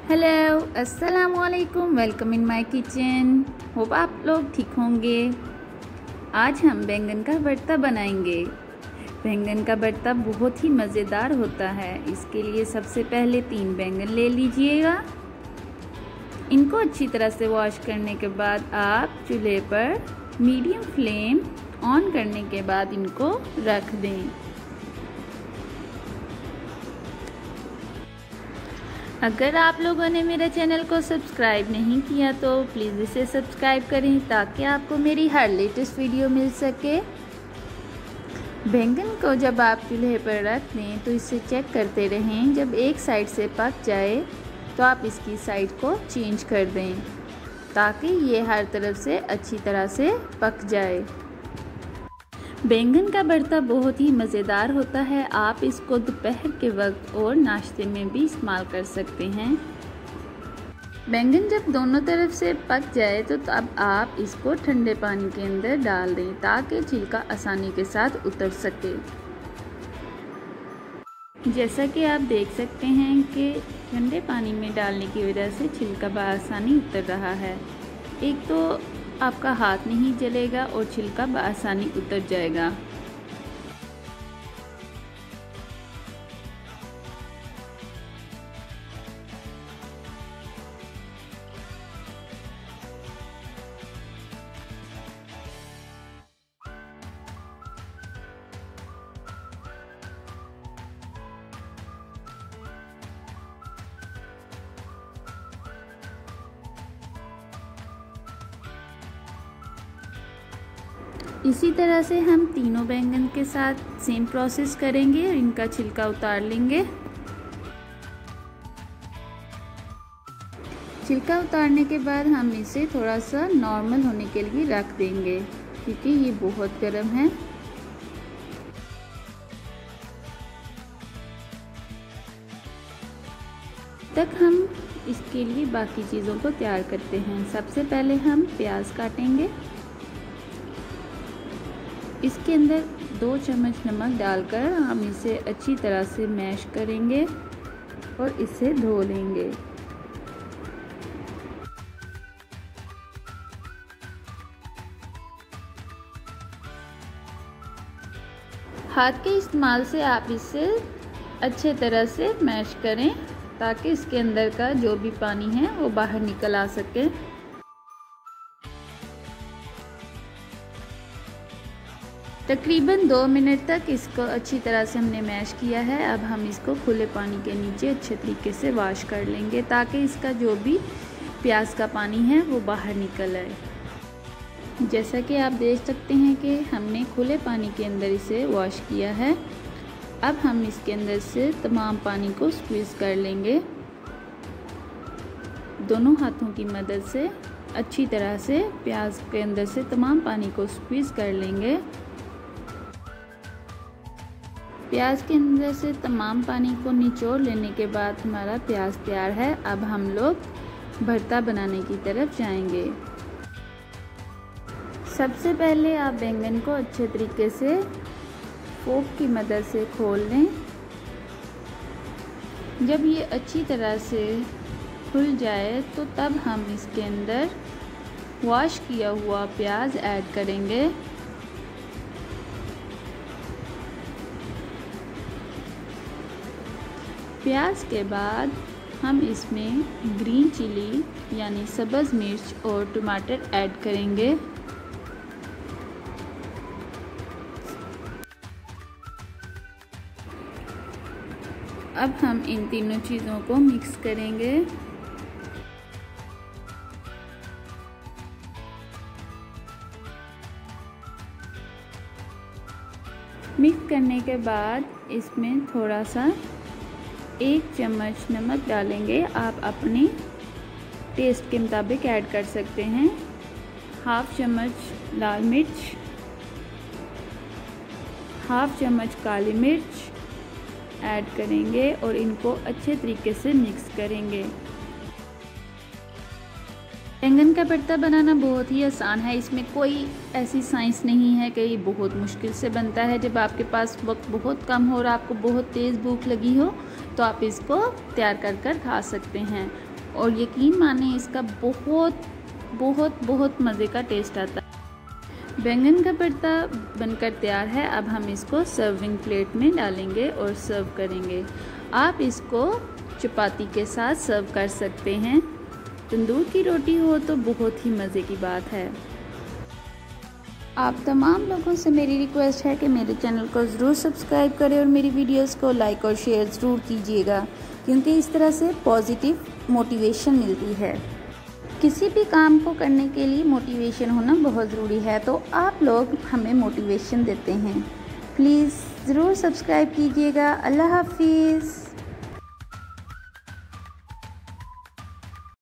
Hello, अस्सलाम वालेकुम। Welcome in my kitchen. Hope आप लोग ठीक होंगे। आज हम बैंगन का भरता बनाएंगे। बैंगन का भरता बहुत ही मज़ेदार होता है। इसके लिए सबसे पहले 3 बैंगन ले लीजिएगा। इनको अच्छी तरह से वॉश करने के बाद आप चूल्हे पर मीडियम फ्लेम ऑन करने के बाद इनको रख दें। अगर आप लोगों ने मेरे चैनल को सब्सक्राइब नहीं किया तो प्लीज़ इसे सब्सक्राइब करें ताकि आपको मेरी हर लेटेस्ट वीडियो मिल सके। बैंगन को जब आप चूल्हे पर रख दें तो इसे चेक करते रहें। जब एक साइड से पक जाए तो आप इसकी साइड को चेंज कर दें ताकि ये हर तरफ से अच्छी तरह से पक जाए। बैंगन का भरता बहुत ही मज़ेदार होता है। आप इसको दोपहर के वक्त और नाश्ते में भी इस्तेमाल कर सकते हैं। बैंगन जब दोनों तरफ से पक जाए तो अब आप इसको ठंडे पानी के अंदर डाल दें ताकि छिलका आसानी के साथ उतर सके। जैसा कि आप देख सकते हैं कि ठंडे पानी में डालने की वजह से छिलका बआसानी उतर रहा है। एक तो आपका हाथ नहीं जलेगा और छिलका बआसानी उतर जाएगा। इसी तरह से हम तीनों बैंगन के साथ सेम प्रोसेस करेंगे और इनका छिलका उतार लेंगे। छिलका उतारने के बाद हम इसे थोड़ा सा नॉर्मल होने के लिए रख देंगे क्योंकि ये बहुत गर्म है। तक हम इसके लिए बाकी चीज़ों को तैयार करते हैं। सबसे पहले हम प्याज काटेंगे। इसके अंदर 2 चम्मच नमक डालकर हम इसे अच्छी तरह से मैश करेंगे और इसे धो लेंगे। हाथ के इस्तेमाल से आप इसे अच्छे तरह से मैश करें ताकि इसके अंदर का जो भी पानी है वो बाहर निकल आ सके। तकरीबन 2 मिनट तक इसको अच्छी तरह से हमने मैश किया है। अब हम इसको खुले पानी के नीचे अच्छे तरीके से वॉश कर लेंगे ताकि इसका जो भी प्याज का पानी है वो बाहर निकल आए। जैसा कि आप देख सकते हैं कि हमने खुले पानी के अंदर इसे वॉश किया है। अब हम इसके अंदर से तमाम पानी को स्क्वीज़ कर लेंगे। दोनों हाथों की मदद से अच्छी तरह से प्याज के अंदर से तमाम पानी को स्क्वीज़ कर लेंगे। प्याज के अंदर से तमाम पानी को निचोड़ लेने के बाद हमारा प्याज तैयार है। अब हम लोग भरता बनाने की तरफ जाएंगे। सबसे पहले आप बैंगन को अच्छे तरीके से फोक की मदद से खोल लें। जब ये अच्छी तरह से खुल जाए तो तब हम इसके अंदर वॉश किया हुआ प्याज ऐड करेंगे। प्याज के बाद हम इसमें ग्रीन चिली यानी सब्ज़ मिर्च और टमाटर ऐड करेंगे। अब हम इन तीनों चीज़ों को मिक्स करेंगे। मिक्स करने के बाद इसमें थोड़ा सा 1 चम्मच नमक डालेंगे। आप अपने टेस्ट के मुताबिक ऐड कर सकते हैं। 1/2 चम्मच लाल मिर्च, 1/2 चम्मच काली मिर्च ऐड करेंगे और इनको अच्छे तरीके से मिक्स करेंगे। बैंगन का भरता बनाना बहुत ही आसान है। इसमें कोई ऐसी साइंस नहीं है कि ये बहुत मुश्किल से बनता है। जब आपके पास वक्त बहुत कम हो और आपको बहुत तेज़ भूख लगी हो तो आप इसको तैयार कर खा सकते हैं। और यकीन माने इसका बहुत बहुत बहुत मज़े का टेस्ट आता है। बैंगन का भरता बनकर तैयार है। अब हम इसको सर्विंग प्लेट में डालेंगे और सर्व करेंगे। आप इसको चपाती के साथ सर्व कर सकते हैं। तंदूर की रोटी हो तो बहुत ही मज़े की बात है। आप तमाम लोगों से मेरी रिक्वेस्ट है कि मेरे चैनल को ज़रूर सब्सक्राइब करें और मेरी वीडियोस को लाइक और शेयर ज़रूर कीजिएगा, क्योंकि इस तरह से पॉजिटिव मोटिवेशन मिलती है। किसी भी काम को करने के लिए मोटिवेशन होना बहुत ज़रूरी है, तो आप लोग हमें मोटिवेशन देते हैं। प्लीज़ ज़रूर सब्सक्राइब कीजिएगा। अल्लाह हाफिज़।